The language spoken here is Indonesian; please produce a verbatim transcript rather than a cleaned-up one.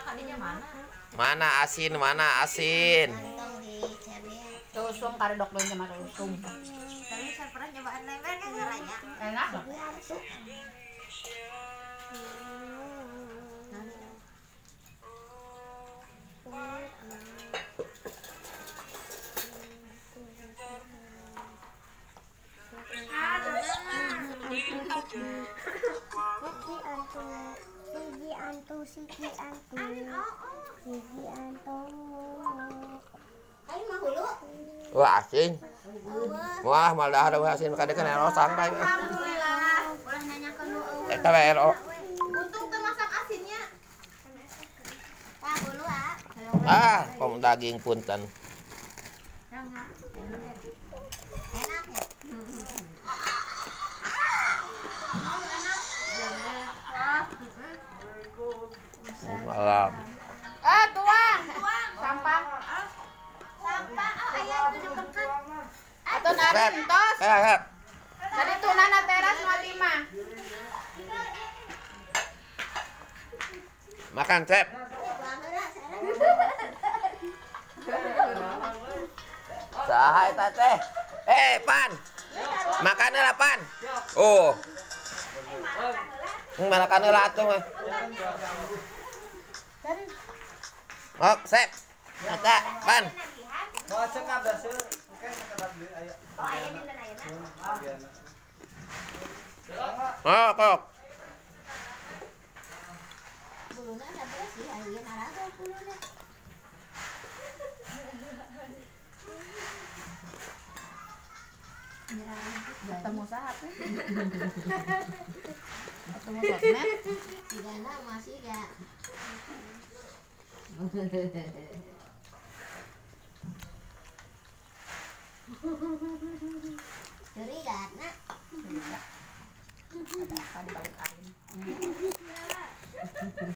Mana asin, mana asin. Tuh usum kare dok donya mah usum. Tapi saya pernah nyobaan lember kan caranya. Enak. Siji antu, siji antu, siji antu. Ayo mah hulu. Wah asin. Wah malah ada asin kadang kan ero santai. Alhamdulillah. Ulah nanyakeun nu eueuh. Eta we ero. Untung teu masak asinnya. Tah hulu ah. Ah, pom daging punten. Enak ya? Malam. Ah, tuang. Sampah. Sampah oh aya itu dekat. Atau narin tos. Eh, eh. Dari tunana teras mau lima. Makan, Cep. Saha eta teh? Eh, Pan. Makan heula, Pan. Oh. Hmm, makan heula atuh mah. Oh, Sep. Eta, Pan. Mau cekap dah sih. Oke, cekap beli ayo. Oh aya di mana ayeuna? Oh, kok. Buluna ada beres sih aya naraga buluna. Ketemu saha teh? Ketemu sosmed. Digana masih gak. Curi gak nak? Ada apa di balik angin?